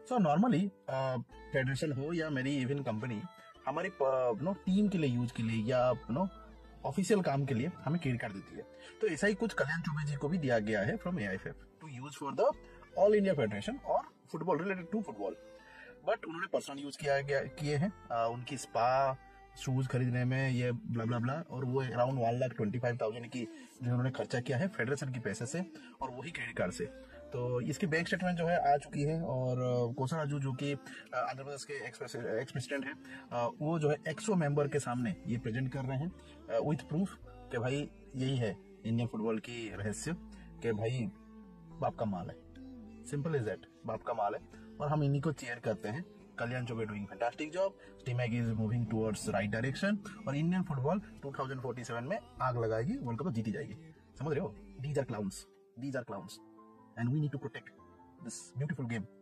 So normally federation हो या मेरी इवन कंपनी हमारी टीम के लिए यूज के लिए या ऑफिशियल काम के लिए हमें क्रेडिट कार्ड देती है। तो ऐसा ही कुछ कल्याण चौबे जी को भी दिया गया है from AIFF to use for the all India federation और football related to football. But उन्होंने पर्सनल यूज किए हैं उनकी स्पा शूज खरीदने में ये ब्ला ब्ला ब्ला, और वो अराउंड 1,25,000 की जो उन्होंने खर्चा किया है फेडरेशन के पैसे से और वही क्रेडिट कार्ड से। तो इसकी बैंक स्टेटमेंट जो है आ चुकी है। और कोसा राजू जो कि आंध्र प्रदेश के एक्स प्रेसिडेंट है, वो जो है 100 मेंबर के सामने ये प्रेजेंट कर रहे हैं विथ प्रूफ कि भाई यही है इंडियन फुटबॉल की रहस्य कि भाई बाप का माल है, सिंपल इज दैट, बाप का माल है। और हम इन्हीं को चेयर करते हैं। Kalyan Chaubey doing fantastic job, Stimac is moving towards right direction और इंडियन फुटबॉल 2047 में आग लगाएगी, वर्ल्ड कप जीती जाएगी। समझ रहे हो? These are clowns and we need to protect this beautiful game.